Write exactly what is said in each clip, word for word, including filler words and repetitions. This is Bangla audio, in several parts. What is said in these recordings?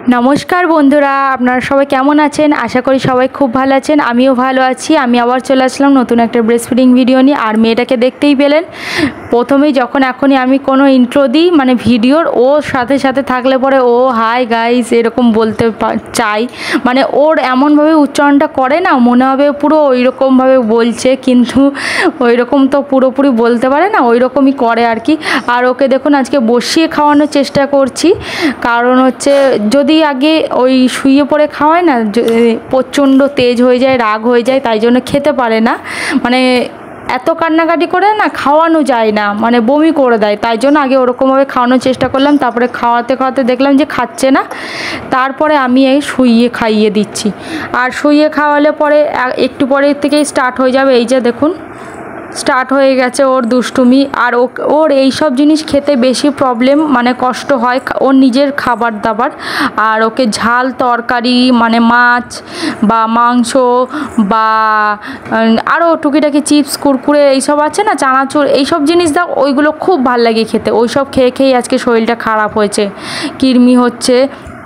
नमस्कार बंधुरा आपनारा सबाई केमन आछेन आशा करी सबाई खूब भालो आछेन आमिओ भालो आछि। आमि आबार चले आसलाम नतून एकटा ब्रेस्ट फिडिंग भिडियो निये। आर मेयेटाके देखतेई पेलेन प्रथमेई जखन एखोनी आमि कोनो इंट्रो दिई माने भिडियोर ओर साथे साथे थाकले परे ओ हाई गाइस एरकम बोलते चाइ माने ओर एमन भावे उच्चारणटा करे ना मने होबे पुरो ओइरकम भावे बोलछे किन्तु ओइरकम तो पुरोपुरि बोलते पारे ना ओइरकमई करे आर कि। आर ओके देखुन आजके बसिए खाওয়ানোর চেষ্টা করছি কারণ হচ্ছে যদি आगे ওই শুয়ে পড়ে খাওয়ায় না প্রচণ্ড তেজ হয়ে যায় রাগ হয়ে যায় তাই জন্য খেতে পারে না মানে এত কান্নাকাটি করে না খাওয়ানো যায় না মানে বমি করে দেয় তাই জন্য আগে ওরকমভাবে খাওয়ানোর চেষ্টা করলাম তারপরে খাওয়াতে খাওয়াতে দেখলাম যে খাচ্ছে না তারপরে আমি এই শুইয়ে খাইয়ে দিচ্ছি আর শুইয়ে খাওয়ালে পরে একটু পরে থেকেই স্টার্ট হয়ে যাবে এই যে দেখুন स्टार्ट हो गेছে ওর দুষ্টুমি আর ওর এই সব জিনিস খেতে বেশি প্রবলেম মানে কষ্ট হয় ওর নিজের খাবার দাবার আর ওকে ঝাল তরকারি মানে মাছ বা মাংস বা আরও টুকিটাকি চিপস কুরকুরে এই সব আছে না চানাচুর এই সব জিনিস দাও ওইগুলো খুব ভালো লাগে খেতে ওই সব খেয়ে খেয়ে আজকে শরীরটা খারাপ হয়েছে কৃমি হচ্ছে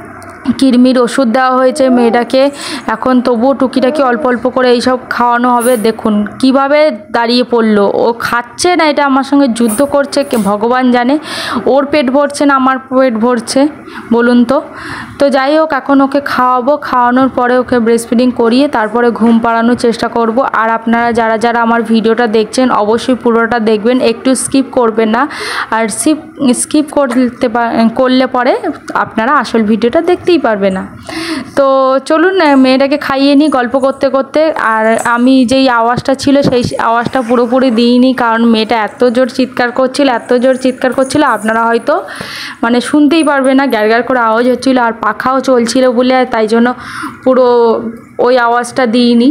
কৃমির ওষুধ দেওয়া হয়েছে মেয়েটাকে এখন তবুও টুকিটাকি অল্প অল্প করে এই সব খাওয়ানো হবে। দেখুন কিভাবে দাঁড়িয়ে পড়লো ও খাচ্ছে না এটা আমার সঙ্গে যুদ্ধ করছে কে ভগবান জানে ওর পেট ভরছে না আমার পেট ভরছে বলুন তো। তো যাই হোক এখন ওকে খাওয়াবো খাওয়ানোর পরে ওকে ব্রেস্ট ফিডিং করিয়ে তারপরে ঘুম পাড়ানোর চেষ্টা করব। আর আপনারা যারা যারা আমার ভিডিওটা দেখছেন অবশ্যই পুরোটা দেখবেন একটু স্কিপ করবেন না আর স্কিপ স্কিপ করতে করলে পরে আপনারা আসল ভিডিওটা দেখতেই পারবে না। তো চলুন মেয়েটাকে খাইয়ে নিই গল্প করতে করতে আর আমি যেই আওয়াজটা ছিল সেই আওয়াজটা পুরোপুরি দিইনি কারণ মেয়েটা এত জোর চিৎকার করছিল এত জোর চিৎকার করছিল আপনারা হয়তো মানে শুনতেই পারবে না গ্যার গ্যার করে আওয়াজ হচ্ছিল আর পাখাও চলছিল বলে তাই জন্য পুরো ওই আওয়াজটা দিইনি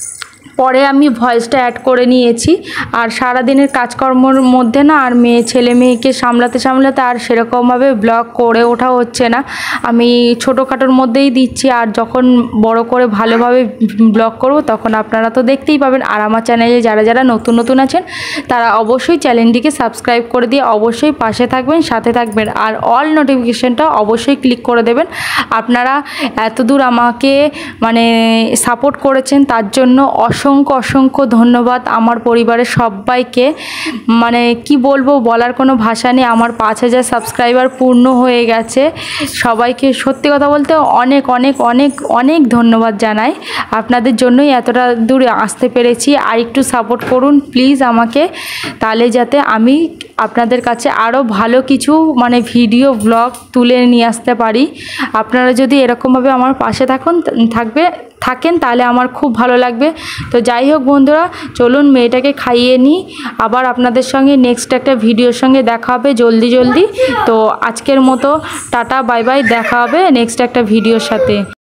পরে আমি ভয়েসটা অ্যাড করে নিয়েছি। আর সারা দিনের কাজকর্মের মধ্যে না আর মেয়ে ছেলে মেয়েকে সামলাতে সামলাতে আর সেরকমভাবে ব্লগ করে ওঠা হচ্ছে না আমি ছোটোখাটোর মধ্যেই দিচ্ছি আর যখন বড় করে ভালোভাবে ব্লগ করব তখন আপনারা তো দেখতেই পাবেন। আর আমার চ্যানেলে যারা যারা নতুন নতুন আছেন তারা অবশ্যই চ্যানেলটিকে সাবস্ক্রাইব করে দিয়ে অবশ্যই পাশে থাকবেন সাথে থাকবেন আর অল নোটিফিকেশানটা অবশ্যই ক্লিক করে দেবেন। আপনারা এতদূর আমাকে মানে সাপোর্ট করেছেন তার জন্য অসংখ্য অসংখ্য ধন্যবাদ আমার পরিবারের সবাইকে মানে কি বলবো বলার কোনো ভাষা নেই। আমার পাঁচ হাজার সাবস্ক্রাইবার পূর্ণ হয়ে গেছে সবাইকে সত্যি কথা বলতে অনেক অনেক অনেক অনেক ধন্যবাদ জানাই আপনাদের জন্যই এতটা দূরে আসতে পেরেছি আর একটু সাপোর্ট করুন প্লিজ আমাকে তাহলে যাতে আমি আপনাদের কাছে আরও ভালো কিছু মানে ভিডিও ব্লগ তুলে নিয়ে আসতে পারি। আপনারা যদি এরকমভাবে আমার পাশে থাকুন থাকবে থাকেন তাহলে আমার খুব ভালো লাগবে। তো যাই হোক বন্ধুরা চলুন মেয়েটাকে খাইয়ে নিই আবার আপনাদের সঙ্গে নেক্সট একটা ভিডিওর সঙ্গে দেখা হবে জলদি জলদি। তো আজকের মতো টাটা বাই বাই দেখা হবে নেক্সট একটা ভিডিওর সাথে।